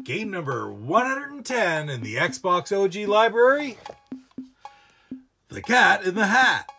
game number 110 in the Xbox OG library, The Cat in the Hat.